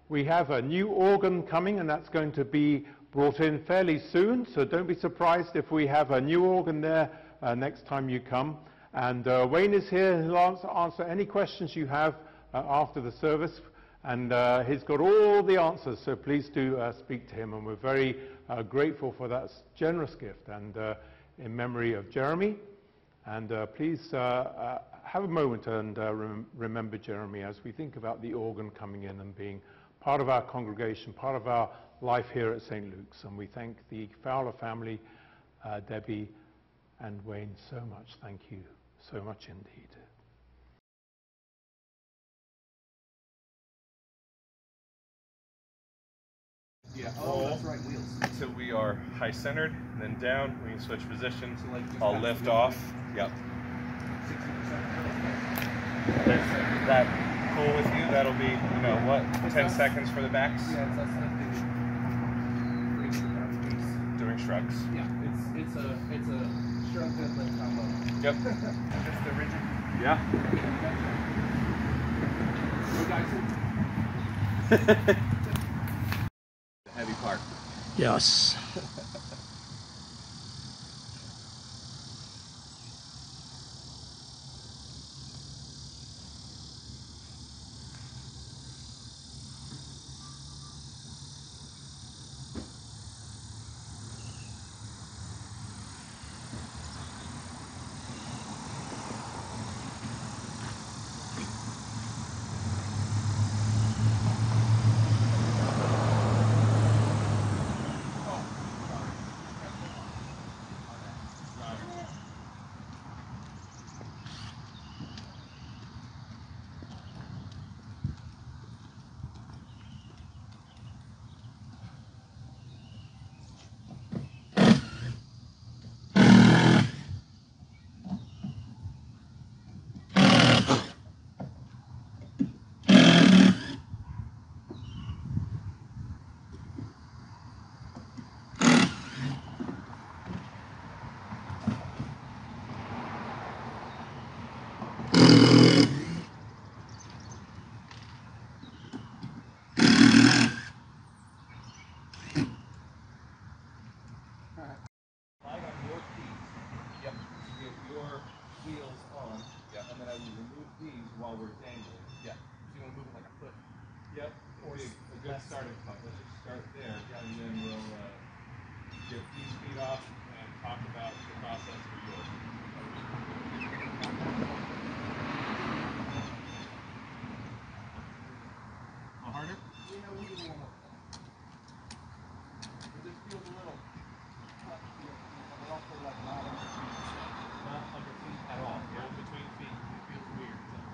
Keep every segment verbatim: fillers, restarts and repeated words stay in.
We have a new organ coming, and that's going to be brought in fairly soon, so don't be surprised if we have a new organ there uh, next time you come. And uh, Wayne is here. He'll answer, answer any questions you have uh, after the service, and uh, he's got all the answers, so please do uh, speak to him, and we're very uh, grateful for that generous gift, and uh, in memory of Jeremy. And uh, please uh, uh, have a moment and uh, rem remember Jeremy as we think about the organ coming in and being part of our congregation, part of our life here at Saint Luke's. And we thank the Fowler family, uh, Debbie and Wayne, so much. Thank you so much indeed. Yeah, oh, that's right, wheels. So we are high-centered, and then down. We can switch positions. So like I'll lift off. Yep. Is that cool with you? That'll be, you know, what, ten seconds for the backs? Yeah, it's us Doing shrugs. Yeah, it's it's a it's a shrug deadlift combo. Yep. Just the rigid. Yeah. Oh, guys. The heavy part. Yes. While we're dangling. Yeah. So you want to move it like a foot? Yep. Or a, a good starting point. Let's just start there, yeah. And then we'll uh, get these feet off and talk about the process for yours. A little harder? You know, we can do one more. It just feels a little tough. It also like not Not under feet at all. Yeah. Between feet. It feels weird.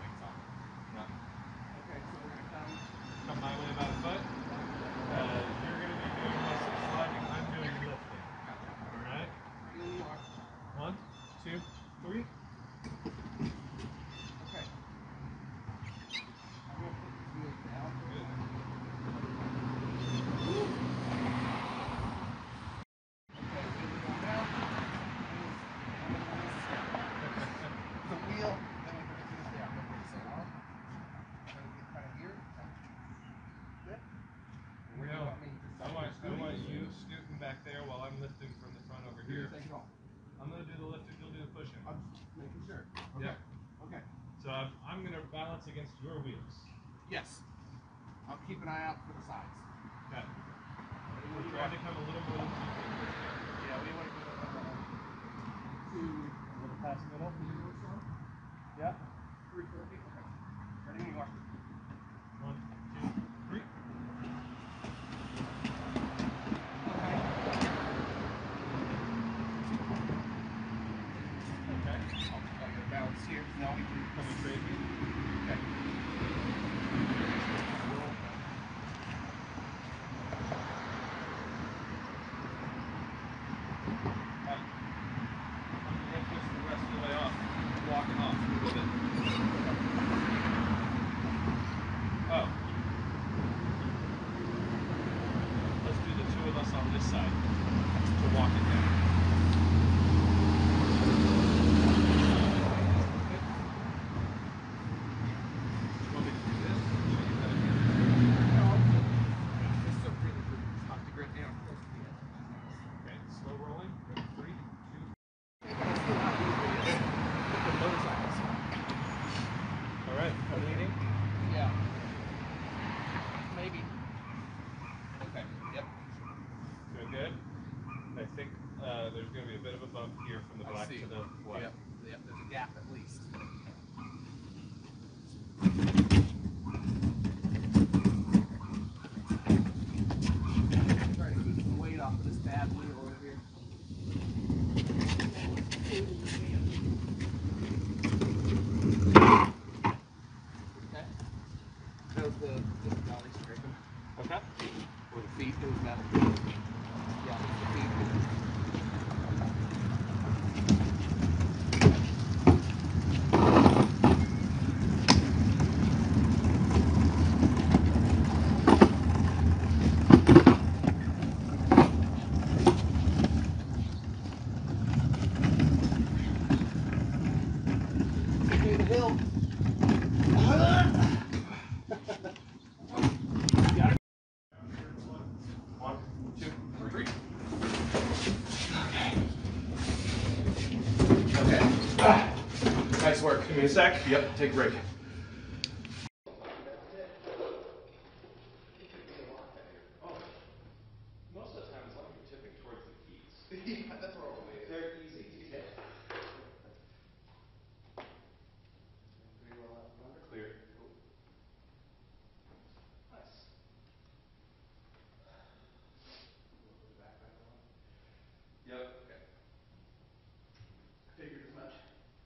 Okay, so we're going to come, come my way about a foot. Uh, you're going to be doing most of the sliding. I'm doing lifting. All right? One, two, three. Okay. I'm going to put the wheels down. Good. Okay, wheels going down. The wheel, then we put the wheels down. Okay, so arm. No, I want, I want you scooting back there while I'm lifting from the front over here. I'm going to do the lifting, you'll do the pushing. I'm just making sure. Okay. Yeah. Okay. So I'm, I'm going to balance against your wheels. Yes. I'll keep an eye out for the sides. Okay. We're trying to come a little more than two feet. Yeah, we want to go uh, to A little past middle. Yeah. three, four feet. Okay. Ready when you are. One, two, three. Here, now we can Come and trade me. okay. I'm going to lift this the rest of the way off. Walking off a little bit. of the, the dolly scraping. Okay. Or the feet, doesn't matter. Yeah, the feet. Okay, the hill. One, two, three. Okay. Ah, nice work. Give me a sec. Yep, take a break. Most of the time, as long as you're tipping towards the keys, Yeah, that's where all the way is. they're easy to hit. Pretty well out from under. Clear. Cool. Nice. Put the back back on. Yep. Okay. Figured as much.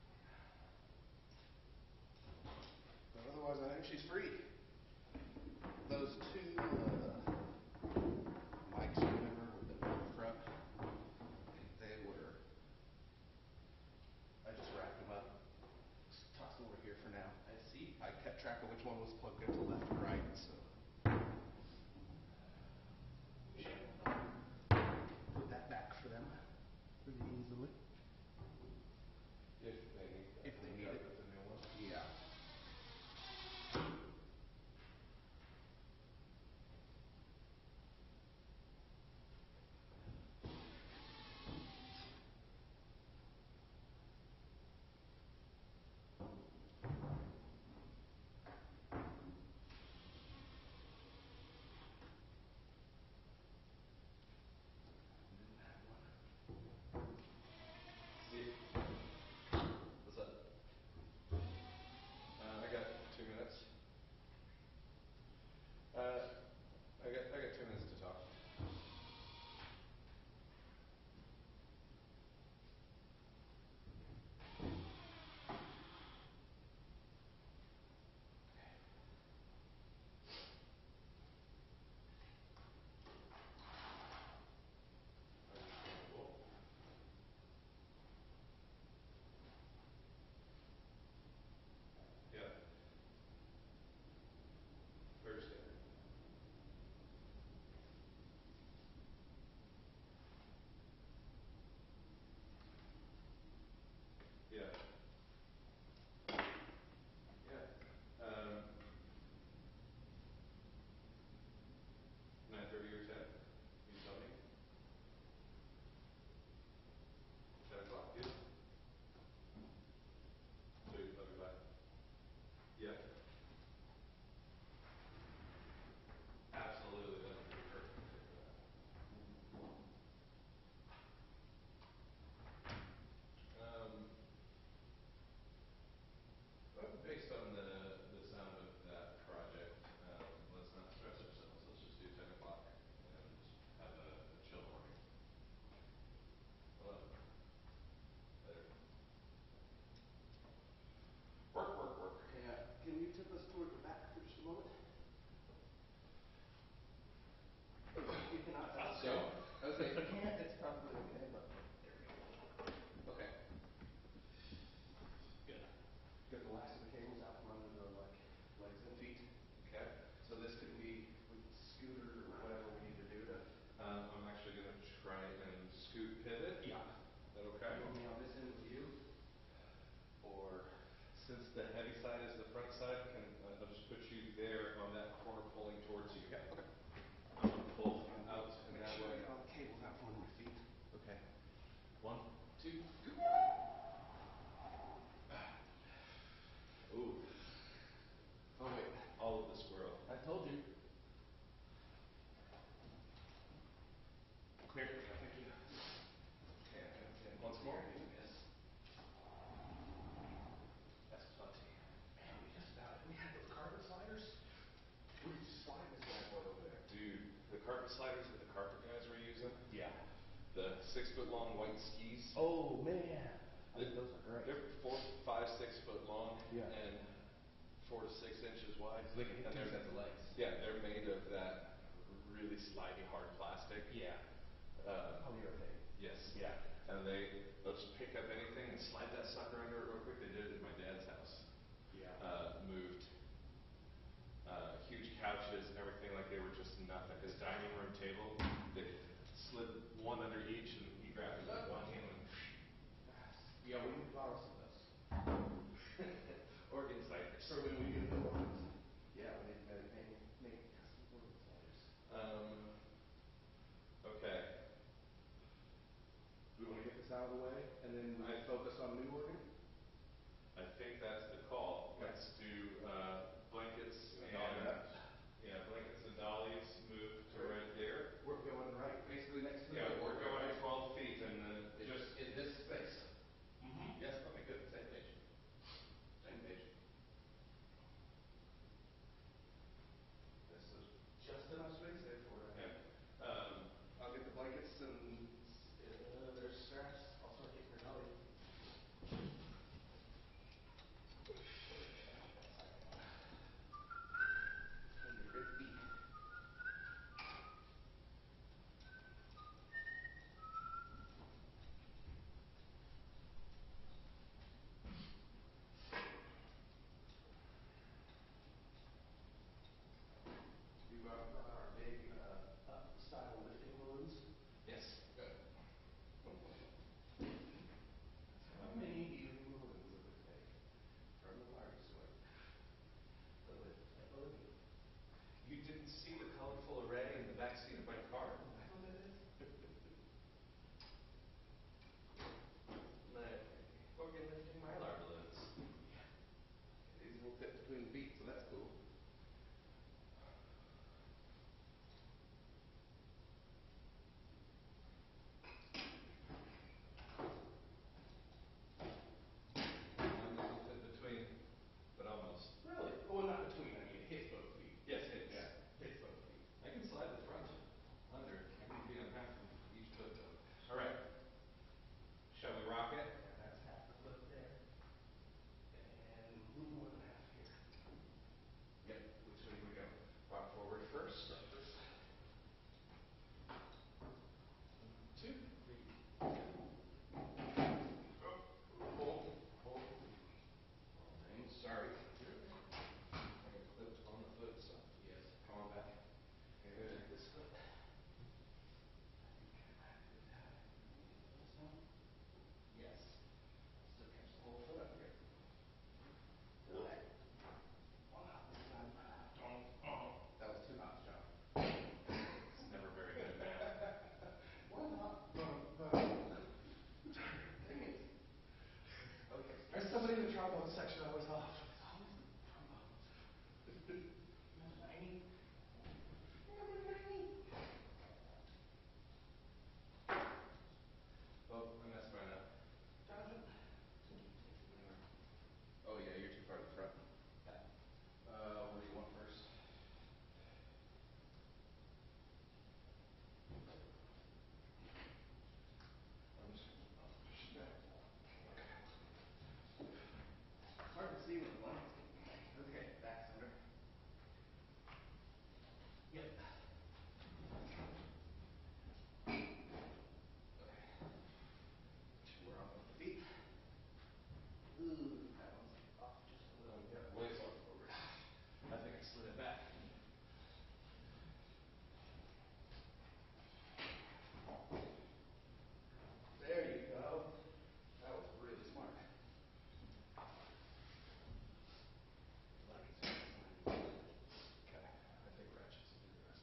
But otherwise, I think she's free. Those two uh, mics, remember, with the front, they were. I just wrapped them up. Just tossed them over here for now. I see. I kept track of which one was plugged into left and right, so. We should put that back for them pretty easily. If they need that. If they need Yeah, it. with the new one. Yeah. Steve. What's up? Uh, I got two minutes. Uh, I got I got two minutes to talk. Understandable. Yeah. Thursday. Yeah. Yeah. Um, nine thirty or ten. You tell me. Ten o'clock. Good. Sweet. Love you. Bye. Yeah. Absolutely. That would be perfect fit for that. Um, well, based on the the sound of that project, um, let's not stress ourselves. Let's just do ten o'clock and have a, a chill morning. Hello. Later. Work, work, work. Yeah. Can you tip us toward the back for just a moment? You cannot. I'll That's go. okay. I was like, you can't. It's probably okay, but there we go. Okay. Good. Get the last of the cables out from under the like legs and feet. Okay. So this could be with the scooter or whatever we need to do to. Um, I'm actually gonna try and scoot pivot. Yeah. Is that okay? You want me on this end with you? Or Since the heavy side is the front side, can uh, I'll just put you there on that corner pulling towards you. yeah, okay. I'm gonna pull out in Make that sure I way. get all the cables out from under my feet. Okay. One, two, go. Ooh, Oh wait. all of the squirrel. I told you. Clear. Thank you. Okay, I gotta get Once more. Yes. That's plenty. Man, we just about we had those carpet sliders. We could just slide this bad boy over there. Dude, the carpet sliders that the carpet guys were using, Yeah. the six foot long white skis. Oh man. I They- think those are great. They're four, five, six foot long. Yeah. And four to six inches wide. So they can hit and things they're, at the legs. Yeah, they're made of that really slimy hard plastic. Yeah. Uh, Polyurethane. yes. Yeah. And they, they'll just pick up anything and slide that sucker under it real quick. They did it at my dad's house. Yeah. Uh, moved uh, huge couches, everything like they were just nothing. His dining room table, they slid one under each, and he grabbed it with one hand and Yeah, we can borrow some of those. organ sliders. For when we do the organs. Yeah, we make, make, make custom organ sliders. Um, okay. Do we want to get this out of the way and then we I- focus on new organ? I think that's the call. Yeah. Let's do uh, blankets And and, dolly that. yeah, blankets and dollies move to right there. We're going right, basically next to the Yeah, we're organ, going right? twelve feet and then It's just, in this space. mm-hmm. Yes, okay, good, same page. Same page. This is just enough space there for it. Yeah. Um, I'll get the blankets and, uh, there's straps, I'll start getting your dolly. And your big feet. We brought brought our big, uh, up style lifting balloons. yes. Good. How many healing balloons would it take from the largest one to lift a balloon? You didn't see the colorful array in the back seat of my car? I know what that is. My organ lifting mylar balloons. These will fit between the feet, so that's cool. Mine doesn't fit between, but almost. Really? Oh, not between, I mean, it hits both feet. Yes, it is. Yeah, hits both feet. I can slide the front under. I can be on half of each foot though. All right. Shall we rock it? And that's half the foot there. And a little more than half here. Yep. Which way do we go? Rock forward first. Two. Three. Hold, hold. Things, sorry. I got clipped on the foot, so Yes. come on back. Okay, Good. take this foot. Yes. Still catch the whole foot up here. Good. One hop this time. Oh, oh. That was two hops, John. It's never very good at math. One hop. Boom, boom. Dang it. Okay. There's somebody in the trombone section I was off. Always the trombones. Number ninety. Number ninety. Oh, I messed mine up. Jonathan. Oh yeah, you're too far to the front. Uh, what do you want first? I'm just gonna push it back. It's hard to see with the blankets. Okay, back center. Yep. Okay. We're on with the feet. Ooh, that one's off just a little. Yeah, way far forward. I think I slid it back. There you go. That was really smart. Like it's- Okay, I think ratchets will do the rest.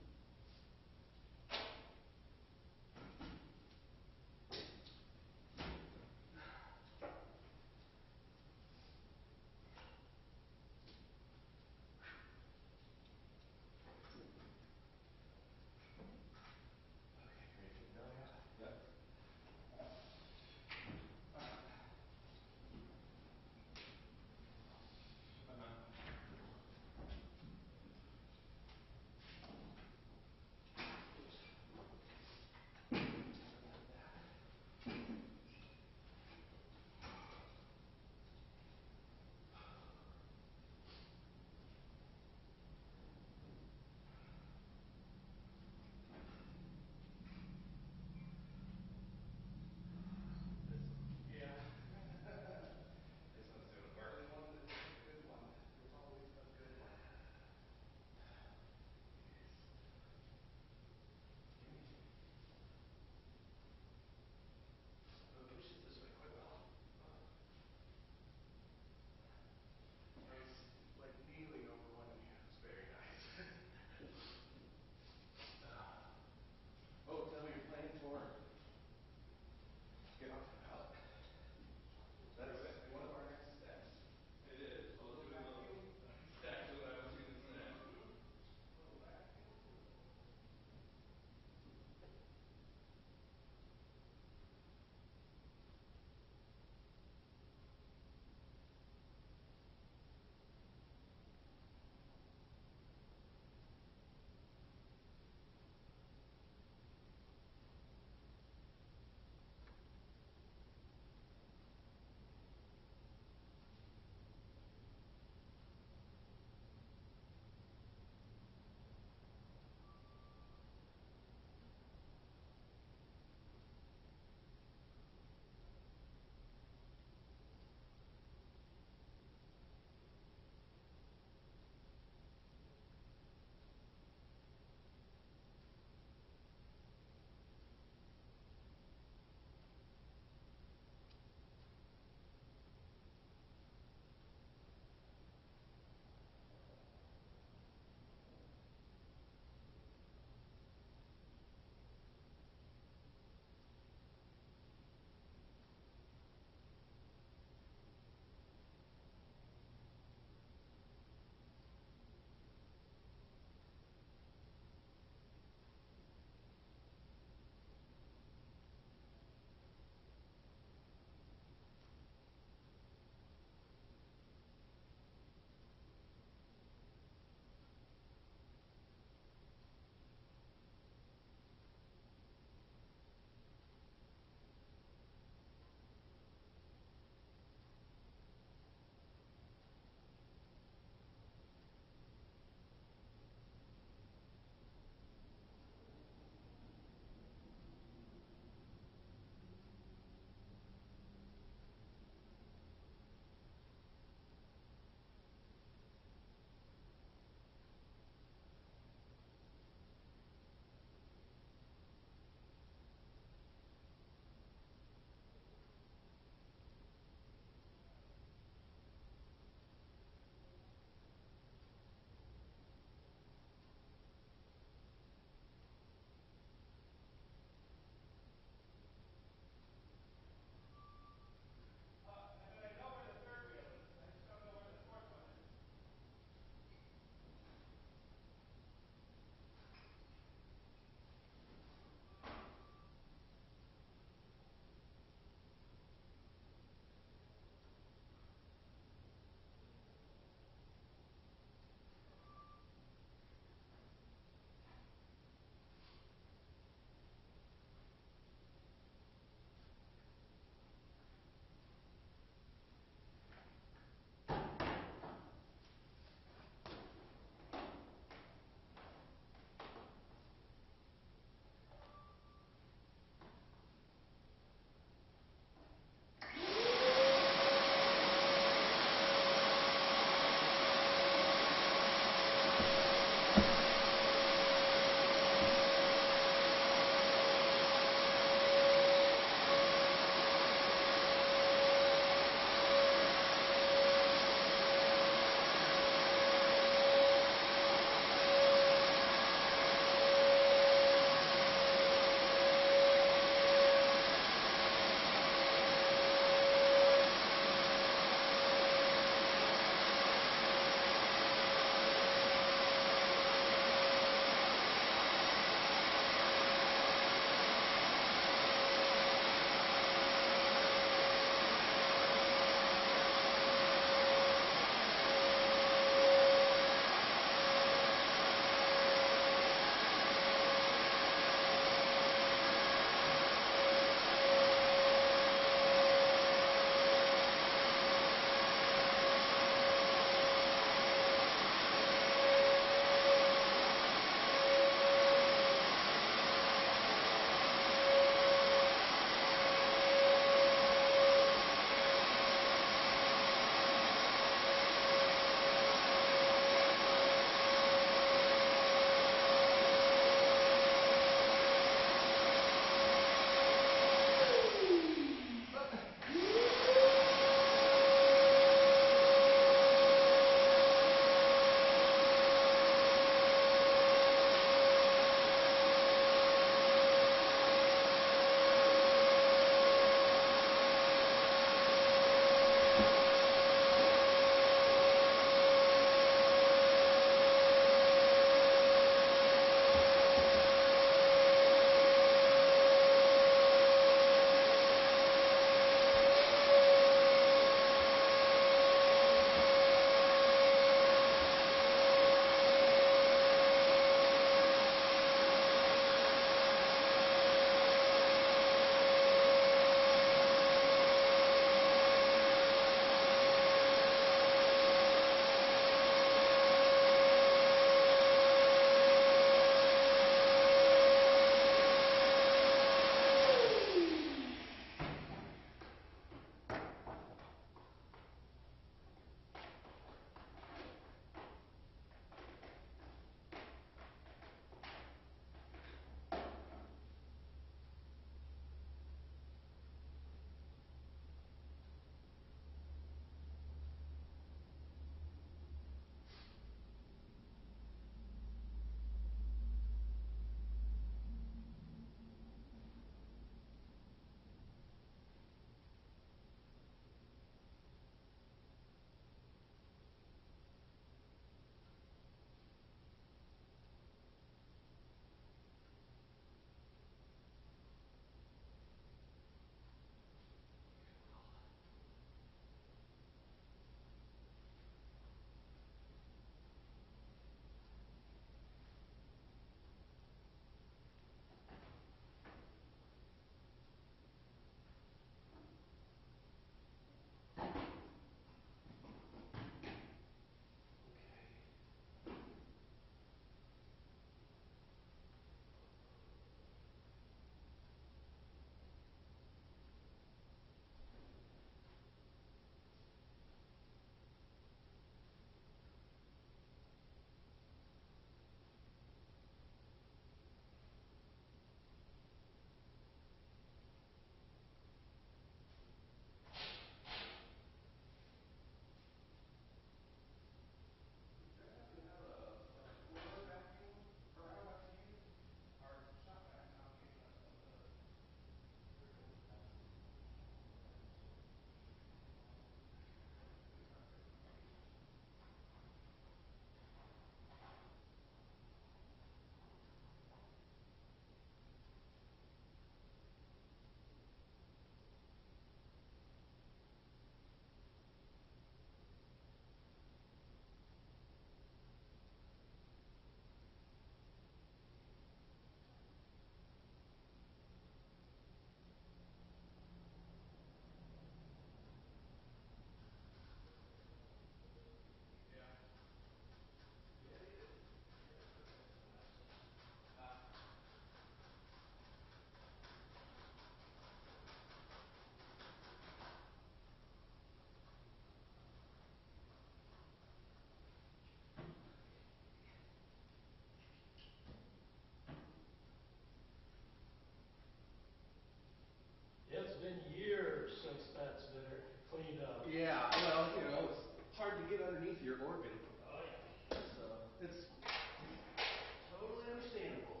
your organ. Oh yeah. So it's totally understandable.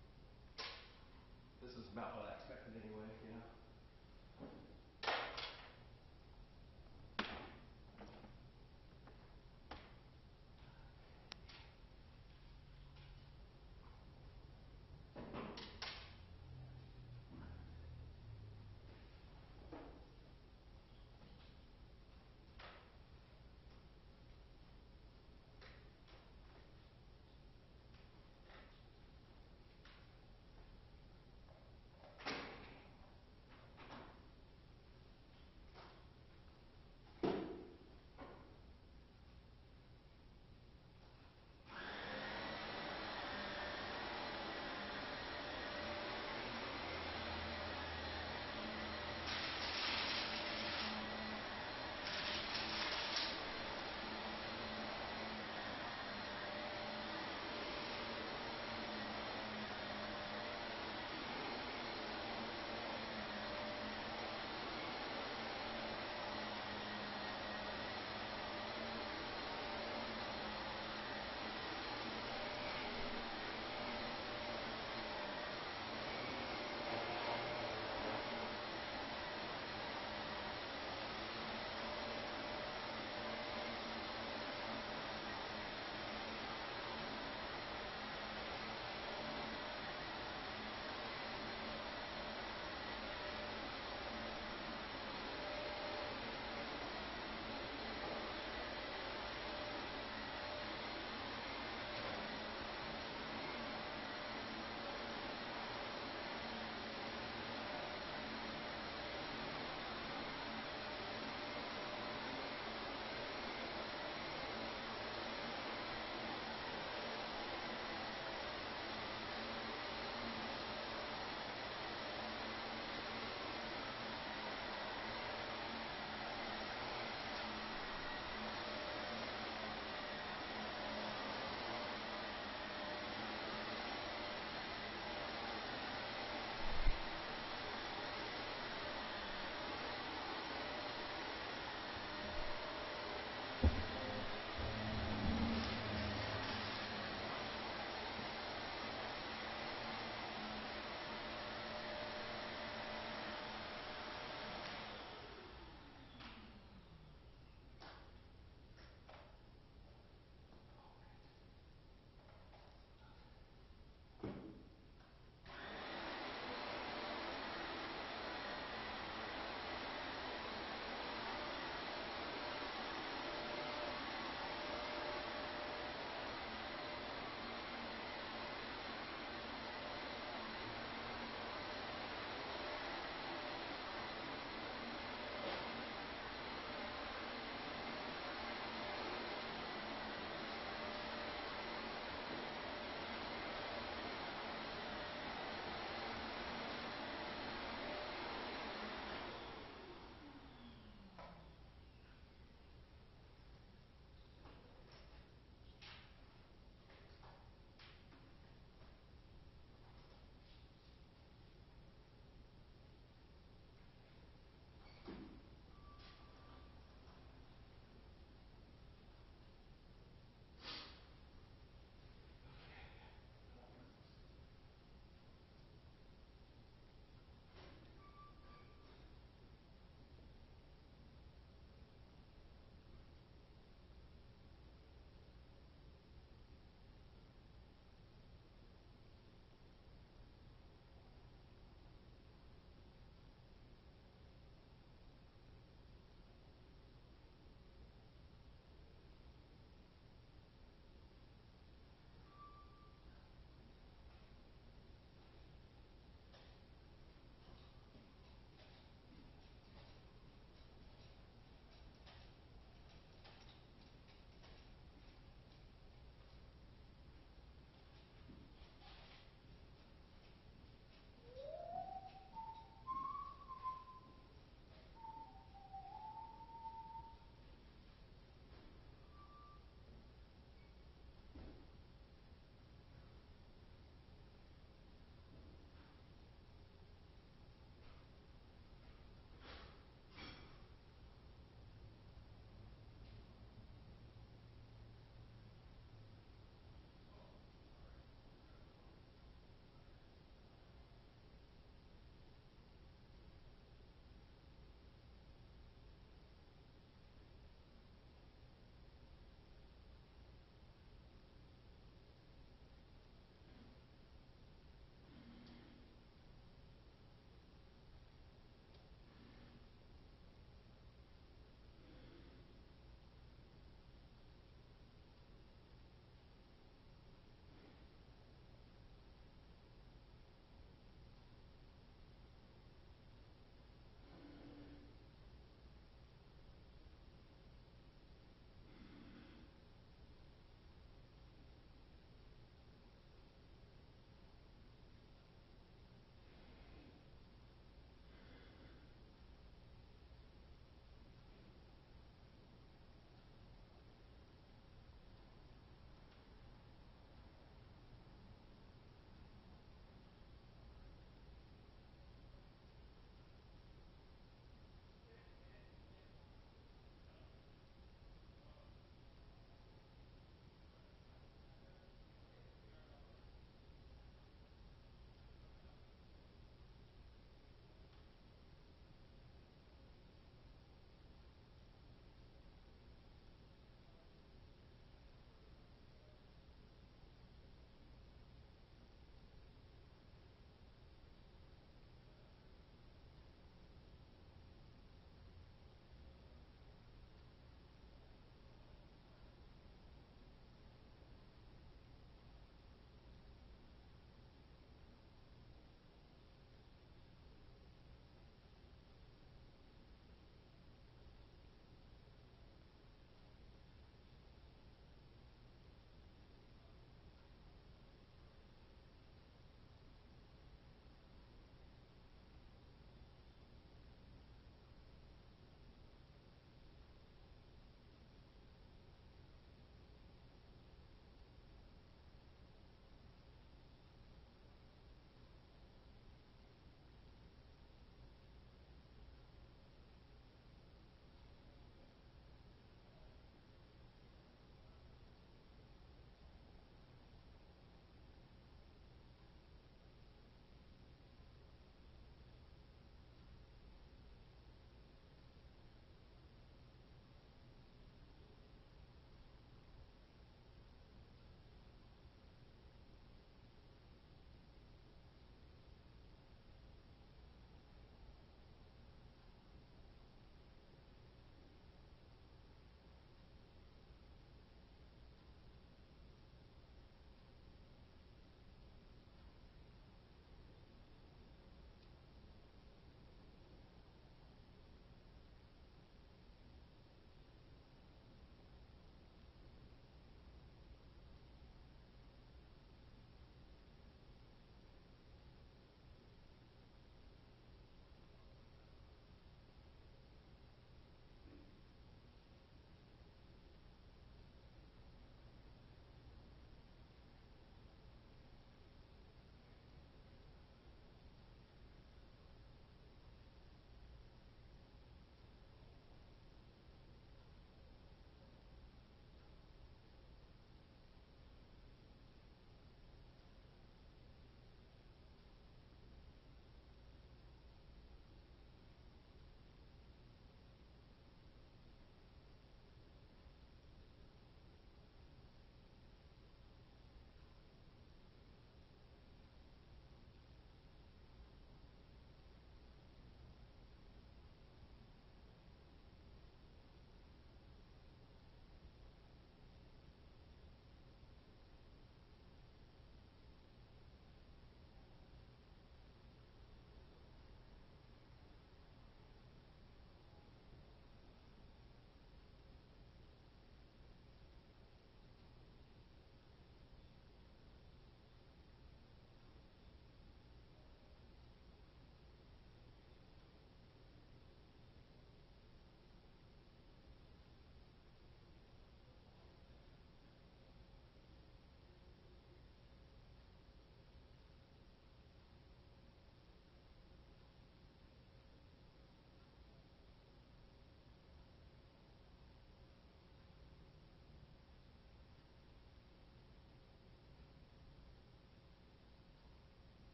This is about what I expected anyway, you know.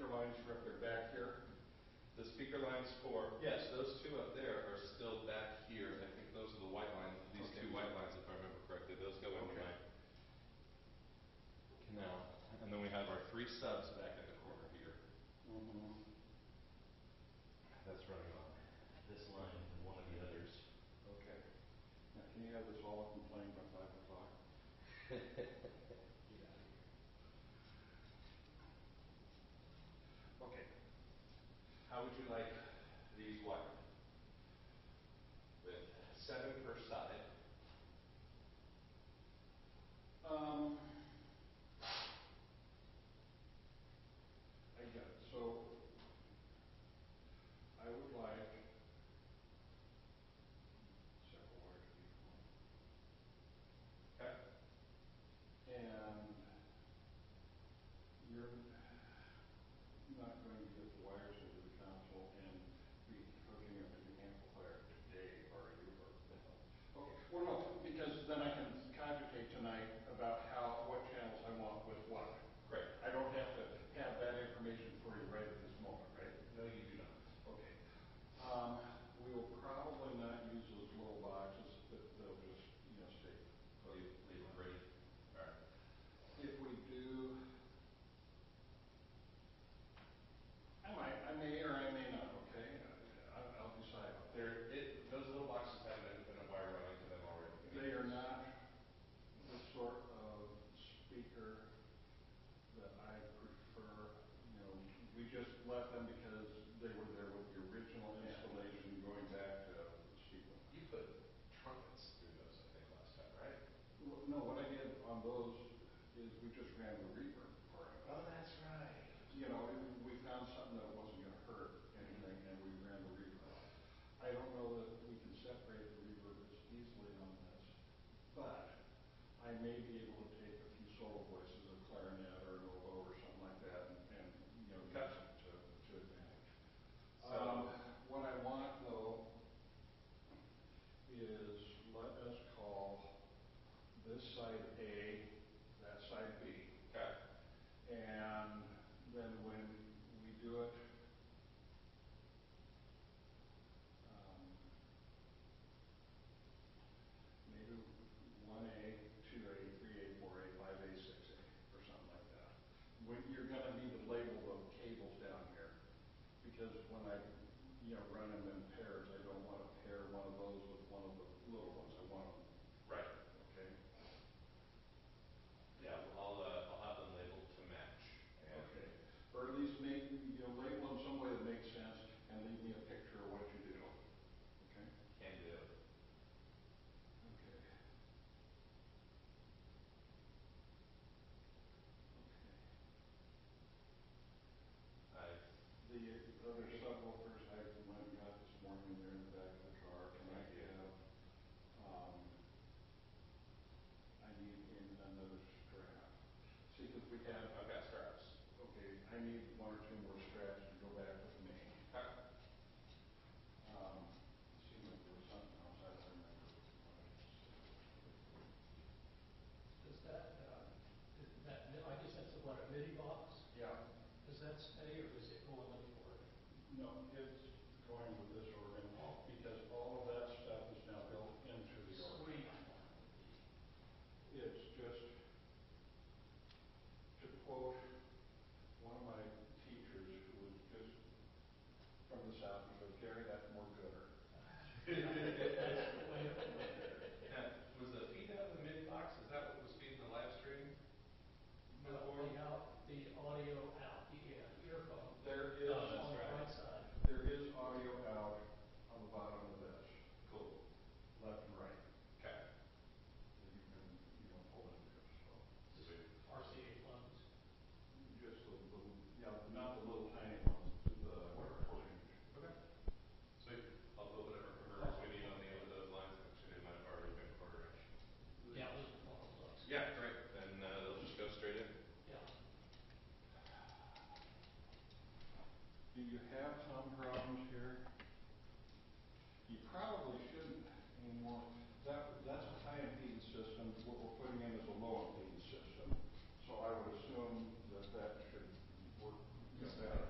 speaker lines are up there back here. The speaker lines for, yes, those two up there are still back here. I think those are the white lines, these Okay. two white lines, if I remember correctly. Those go into Okay. my canal. And then we have our three subs back in the corner here. Mm-hmm. That's running on this line and one of the others. Okay. Now, can you have this all up and playing by five o'clock? Get out of here. Okay. How would you like these wired? With seven per side. Um, I get it. So, I would like several wires to be cool. Okay. And you're not going to get the wires into the console and be hooking up an amplifier today, are you? Or, okay. Well, no, because then I can cogitate tonight about how, what channels I want with what. Great. I don't have to have that information for you right at this moment, right? No, you do not. Okay. Um, we will probably not use those little boxes, but they'll just, you know, stay. Leave, leave it free. All right. If we do, I might, I may or I may not, okay? I, I'll decide. There, it, those little boxes have an independent wire running to them already. They are not the sort of speaker that I prefer. You know, we just left them because they were there with the original Yeah. installation going back to Steve. You put trumpets through those, I think, last time, right? Well, no, what I did on those is we just ran the reverb for it. Oh, that's right. You know, we, we found something that wasn't going to hurt anything, and we ran the reverb. I don't know that we can separate the reverb as easily on this, but I may be able to take a few solo voices, a clarinet or an oboe or something like that, and, and you know, use Gotcha. it to, to advantage. So- Um, what I want, though, is let us call this side A, that side B. Okay. And then when we do it, um, maybe one A, two A, three A, four A, five A, six A, or something like that. When you're going to need to label the cables down here, because when I, you know, run them in pairs, I don't want to pair one of those with one of the little ones. I want them, Right. okay? Yeah, I'll, uh, I'll have them labeled to match. And Okay. Or at least make, you know, label them some way that makes sense and leave me a picture of what you do. Okay? Can do. Okay. I, The other subwoofers I went and got this morning, they're in the back of the car. Can I have, um, I need in another strap. See, because we have, I've got straps. okay, I need one or two more straps to go back with me. Okay. Um, see, if there was something else I don't remember. Does that, uh, is that, I guess that's a, what, a MIDI box? Yeah. Does that stay or does it go on the organ? No, it's going with this organ because all of that stuff is now built into the organ. Sweet. It's just, to quote one of my teachers who was just from the South, he goes, "Gary, that's more gooder." That's the way it works. Now, was the feed out of the MIDI box, is that what was feeding the live stream? No, the out, the audio out, the uh, earphone. There is, Oh, that's on the right. right side. there is audio out on the bottom of this, Cool. left and right, Okay. that you can, you know, pull into, so. Sweet. R C A phones. Just the little, yeah, not the little tiny ones, the four inch. Okay. Sweet. I'll put whatever converters we need on the end of those lines. Actually, they might have already been quarter inch. Yeah, those are phone books. Yeah, great. Then uh, they'll just go straight in. Yeah. Do you have some problems here? You probably shouldn't anymore. That, that's a high impedance system. What we're putting in is a low impedance system. So I would assume that that should work, you know, better.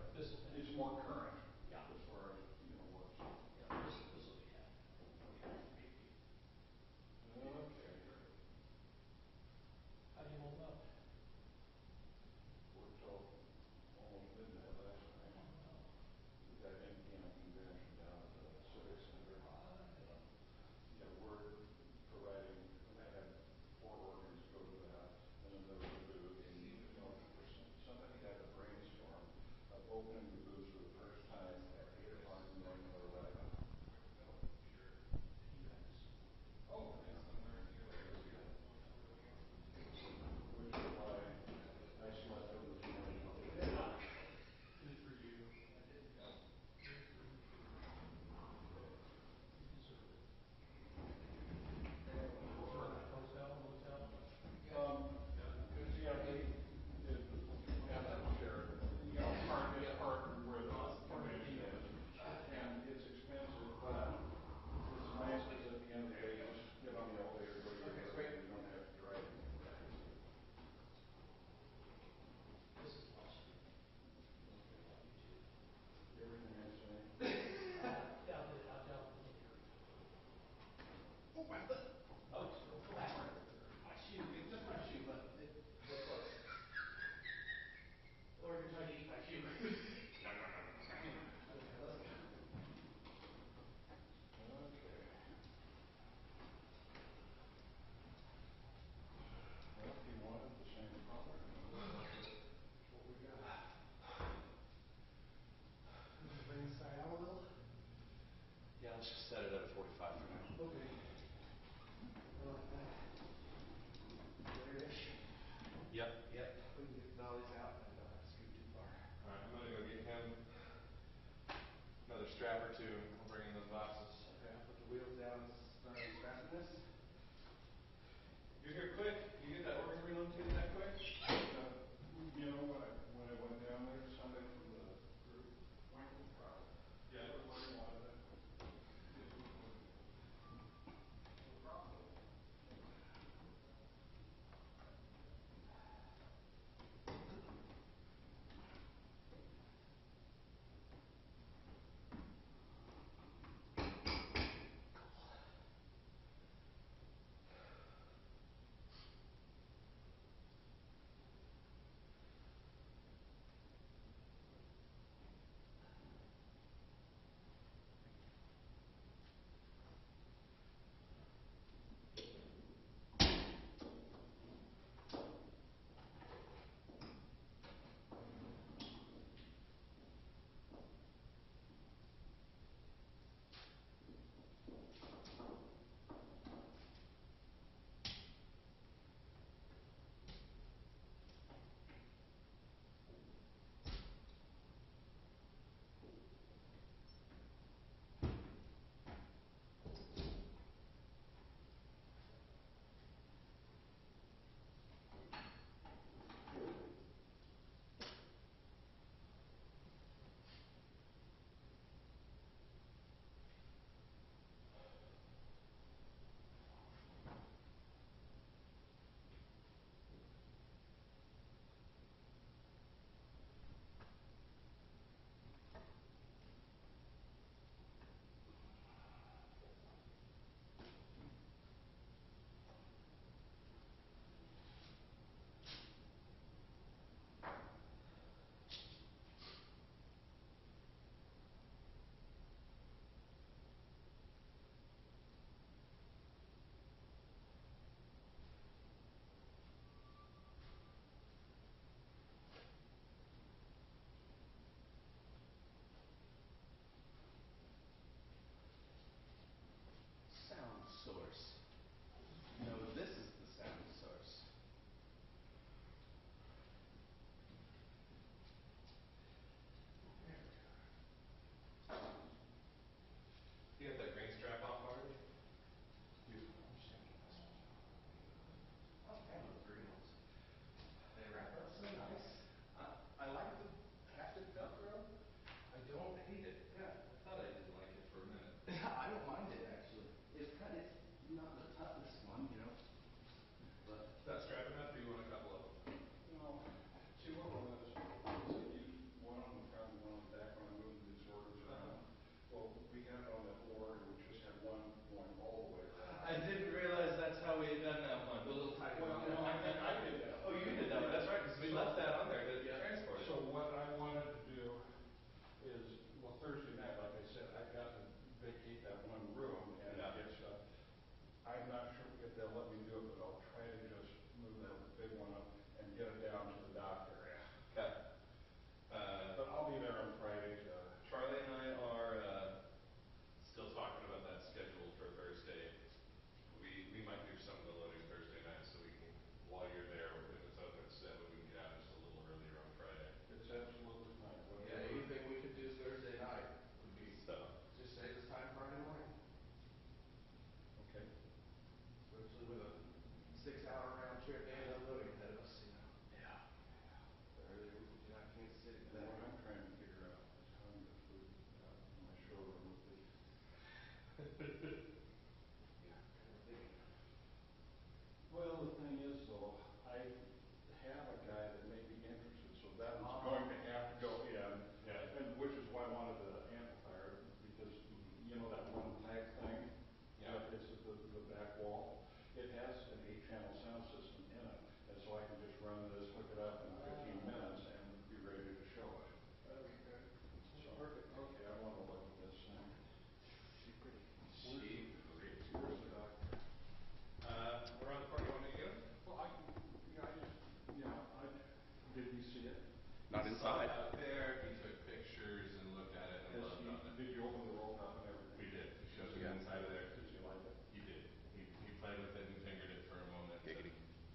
Well, the thing is though, I have a guy that may be interested, so that is going to have to go in. Yeah. And which is why I wanted the amplifier, because, you know, that one type thing? Yeah. that It's at the, the back wall. It has an eight-channel sound system in it, and so I can just run this, hook it up in fifteen minutes and be ready to show it. Okay. So, Perfect. okay, I want to look at this thing. She pretty. She pretty. Where's the doctor? Uh, we're on the corner. You want me to go? Well, I, yeah, I just, yeah, I, did he see it? Not inside. Out there, he took pictures and looked at it and Has loved he, on it. did you open the roll top and everything? We did. He showed Yeah. me inside of there. Did you like it? He did. He, he played with it and fingered it for a moment. Giggity.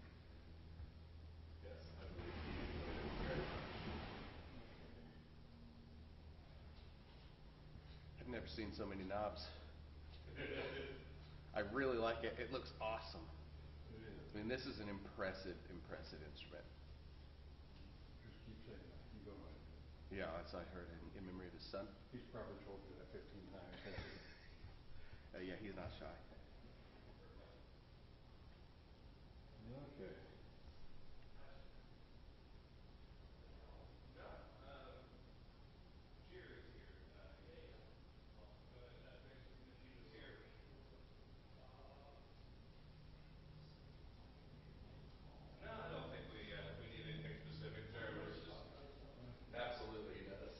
Yes, I believe he enjoyed it very much. I've never seen so many knobs. I really like it. It looks awesome. It is. I mean, this is an impressive, impressive instrument. Just keep saying that. You go ahead. Yeah, as I heard in, in memory of his son. He's probably told you that fifteen times. hasn't he? Uh, yeah, he's not shy. Okay. No, I don't think we, uh, we need anything specific. Jerry was just, absolutely he does.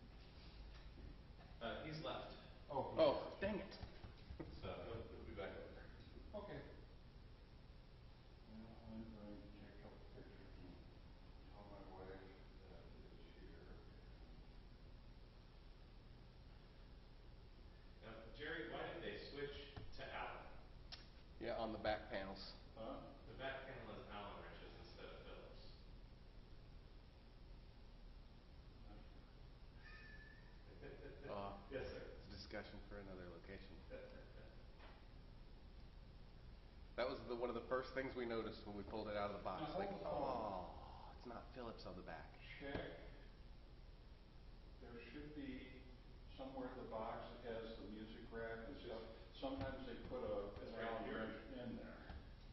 Uh, he's left, Oh. Oh, dang it. so he'll, he'll be back over. Okay. Well, I'm going to take a couple pictures and tell my wife that it is here. Now, Jerry, why did they switch to Allen? Yeah, on the back panels. Huh? The back panel is Allen wrenches instead of Phillips. Uh, Yes, sir. It's a discussion for another location. That was the, one of the first things we noticed when we pulled it out of the box. Now, Like, hold on. oh, it's not Phillips on the back. Check. There should be somewhere in the box that has the music rack and stuff. Sometimes they put a, an It's right Allen here. wrench in there.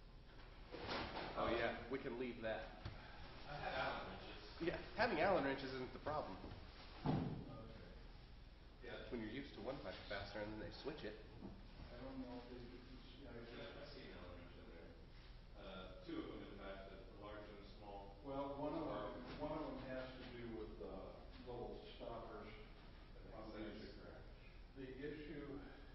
Oh yeah, we can leave that. I had Allen wrenches. Yeah, having Allen wrenches isn't the problem. Okay. Yeah. When you're used to one type of fastener and then they switch it. I don't know if they, yeah, I just, I see an Allen wrench in there. Uh, two of them, in fact, the large and the small. well, one of them, one of them has to do with the little stoppers on the music rack. The issue,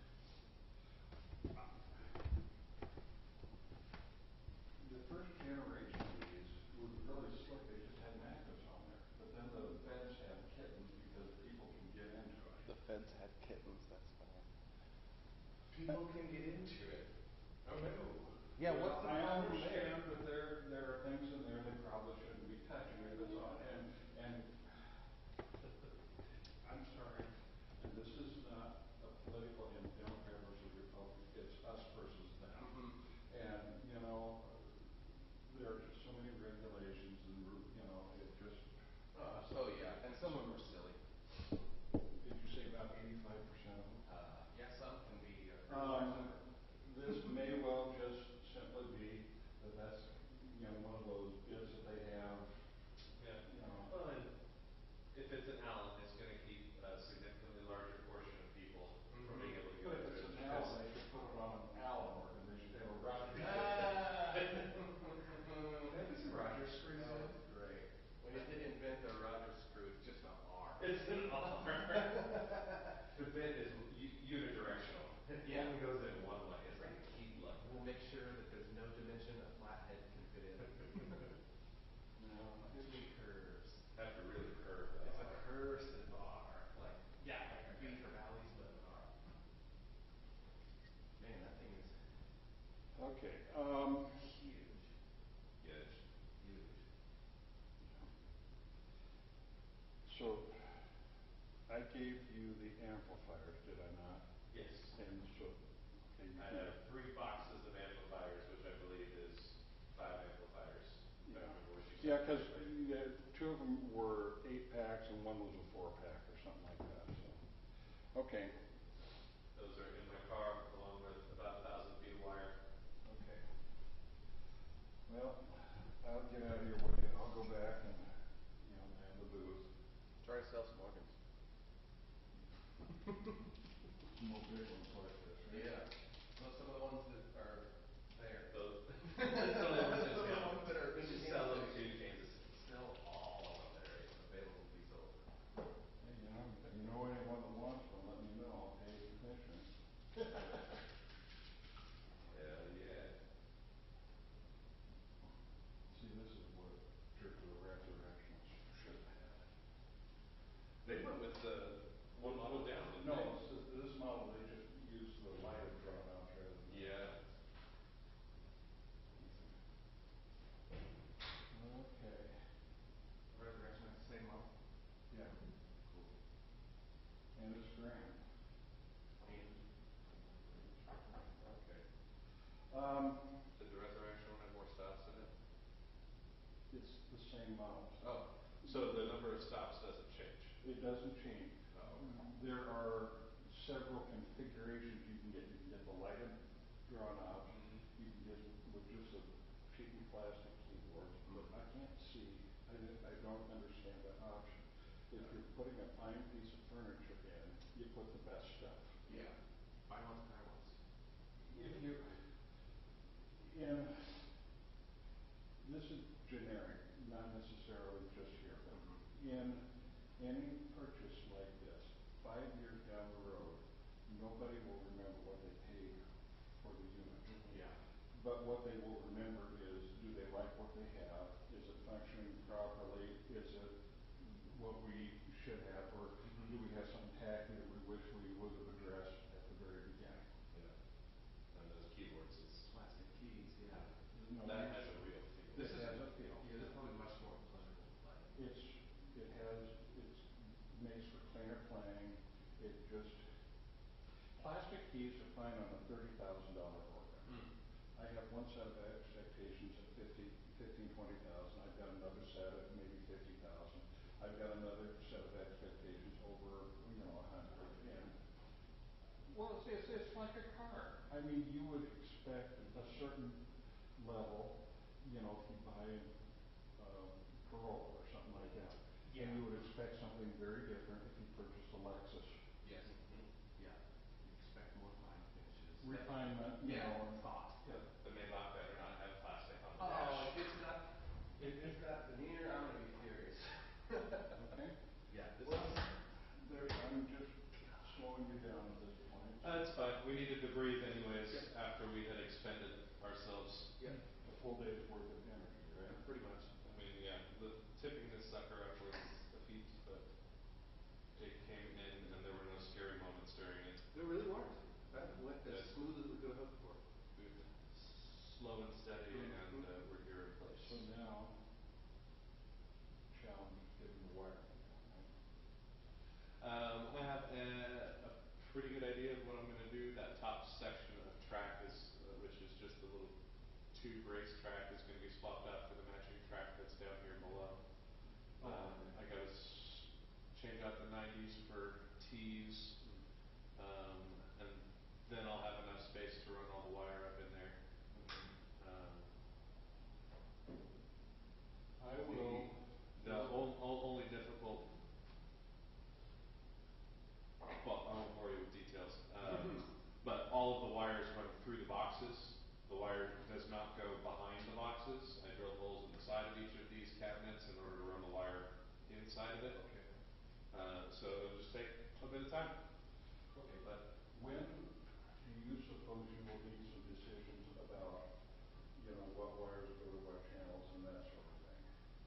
the first generation of these were really slick, they just had magnets on there. But then the feds had kittens because people can get into it. The feds had kittens, that's funny. People can get into it. Oh, no. Yeah, what's the I problem there? understand, but there, there are things in there they probably shouldn't be touching, and it's on, and, and, I'm sorry, and this is not a political, in Democrat versus Republican, it's us versus them. Mhm. And, you know, there are just so many regulations and, you know, it just, Uh, oh yeah, and some of them are silly. did you say about eighty-five percent of them? Uh, yeah, some can be. Uh, Um, this may well just simply be that that's, you know, one of those bids that they have, Yeah. you know. Well, and if it's an Allen, it's gonna keep a significantly larger portion of people from being able to get But if into it's it. an Allen, they should put it on an Allen organ, they should have a Rodgers. Maybe some Rodgers screws in. Great. When you did invent the Rodgers screw, it's just an R. It's an R. The bit is u- unidirectional. It Yeah. only goes in one way. It's like a key button. We'll make sure that there's no dimension a flathead can fit in. No, Usually curves. Have to really curve It's that. a cursive R. Like, yeah, like a B for valleys, but an R. Man, that thing is okay, um, huge. Yes. Huge. so I gave you the amplifiers, did I not? Yes. And so, okay, you I can- have three boxes of amplifiers, which I believe is five amplifiers. I Yeah. remember what you said. Yeah, because two of them were eight packs and one was a four pack or something like that, so. Okay, Uh, Those are in my car, along with about a thousand feet of wire. Okay. Well, I'll get out of your way. I'll go back and, you know, man the booth. Try to sell some organs. More big ones like this, right? Yeah. Well, some of the ones that are there. Those, some of the ones that Some of the sell, ones that are in just Kansas sell them City. to Kansas City. Still all of them that are available to be sold. Hey, you know, if you know anyone that wants one, let me know. I'll pay you commission. Hell yeah. See, this is what Church of the Resurrection should have had. They went with the one model down, didn't No, they? this, this model, they just use the lighted drawouts rather than. Yeah. Okay. Resurrection is the same model. Yeah. Cool. And it's grand. Okay. Um, Did the Resurrection one have more stops in it? it's the same model. Oh, so the number of stops doesn't change? It doesn't change. Oh. There are several configurations you can get. You can get the lighted drawn out. Mhm. You can get with just a cheap plastic keyboard. But I can't see, I, don't- I don't understand that option. If you're putting a fine piece of furniture in, you put the best stuff. Yeah. Buy one, buy once. If you, in, this is generic, not necessarily just here, but in any purchase like this, five years down the road, nobody will remember what they paid for the unit. Yeah. But what they will remember is, do they like what they have? Is it functioning properly? Is it what we should have? Or do we have something tacky that we wish we would have addressed at the very beginning? Yeah. And those keyboards, it's, Plastic keys, yeah. There's no that use- has a real feel. This has a feel. Yeah, this is probably much more pleasurable to play. It's, it has, it's, makes for cleaner playing. It just, plastic keys are fine on a thirty thousand dollar organ. Mm. I have one set of expectations at fifty, fifteen, twenty thousand. I've got another set at maybe fifty thousand. I've got another set of expectations over, you know, a hundred. And, well, it's, it's, it's like a car. I mean, you would expect a certain level, you know, if you buy, uh, Corolla or something like that. Yeah. And you would expect something very different if you purchased a Lexus. Yes. Mhm. Yeah. You expect more fine finishes. Refinement, you Yeah, know, and thought. yeah. The Maybach better not have plastic on the Oh, dash. if it's got, if it's got veneer, I'm gonna be furious. Okay? Yeah, this Well, is. there, I'm just slowing you down at this point. That's fine. We needed to breathe anyways after we had expended ourselves. Yeah. A full day's worth of energy, right? Pretty much. I mean, yeah, the tipping this sucker up was a feat, but it came in and there were no scary moments during it. There really weren't. That went as Yeah. smooth as we could have hoped for. We were slow and steady, and uh, we're here in place. So now, challenge is getting the wiring down, right? Um, I have a, a pretty good idea of what I'm going to do. That top section of track is, uh, which is just a little tube race track, is going to be swapped out for the matching track that's down here below. Um, I got to s- change out the nineties for T's, um, and then I'll have enough space to run all the wire up in there. Um, I will. The o- o- only difficult, well, I won't bore you with details, um, but all of the wires run through the boxes. The wire does not go behind the boxes. I drilled holes in the side of each of these cabinets in order to run the wire inside of it. Okay. Uh, so it'll just take a bit of time. Okay. But When do you suppose you will make some decisions about, you know, what wires go to what channels and that sort of thing?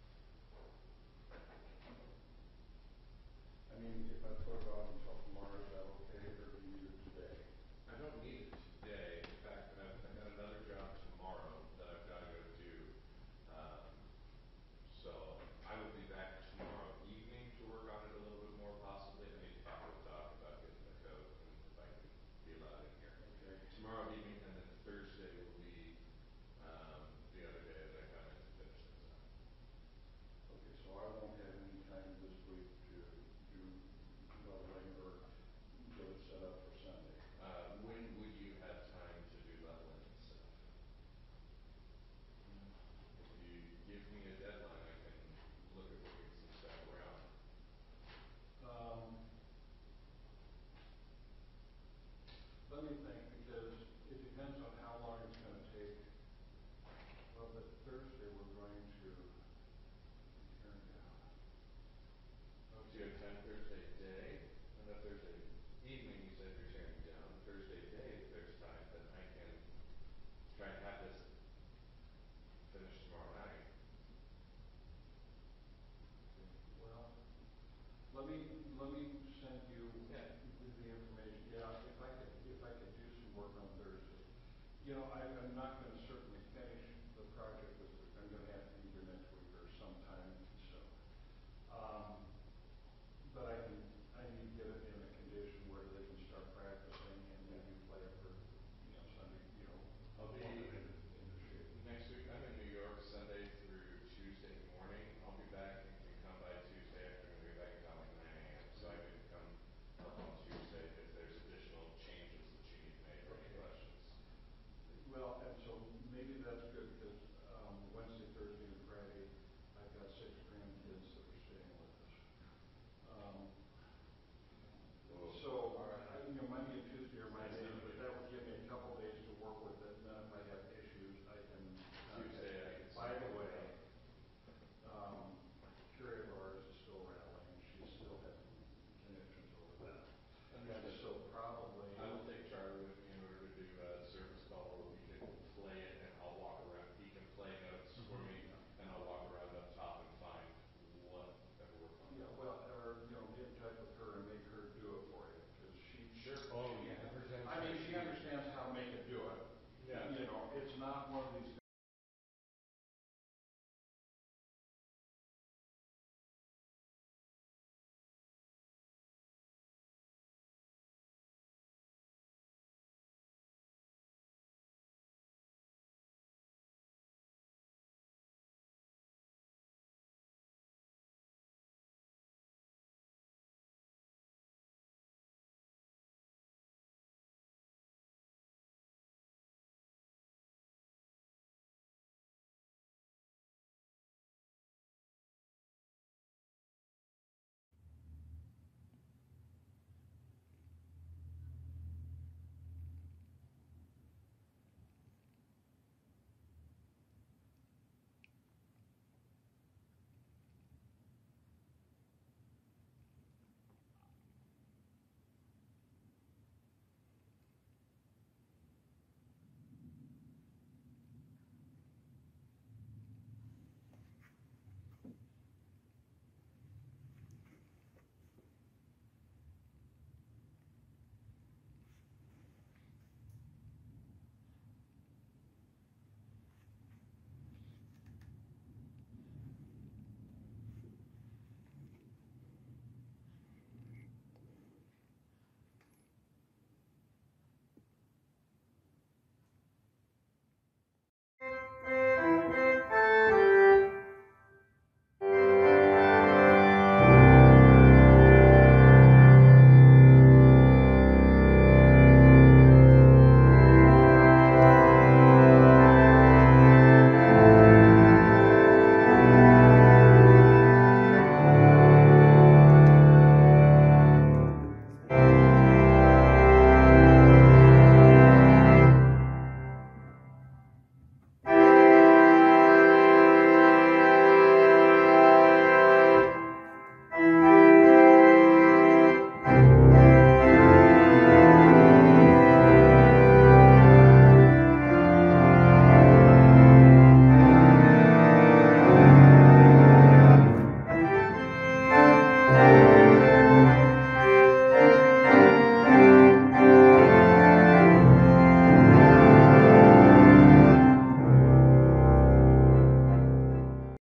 I mean, if I put it off until tomorrow, is that okay, or do you need it today? I don't need it today. In fact, I've, I've got another job tomorrow that I've got to go do. Um, so I will be back tomorrow evening to work on it a little bit more possibly. I need to talk with Doc about getting the code and if I can be allowed in here. Okay. Tomorrow evening, and then Thursday will be um, the other day let me, let me send you Yeah. the, the information. Yeah, if I could, if I could do some work on Thursday. You know, I, I'm not gonna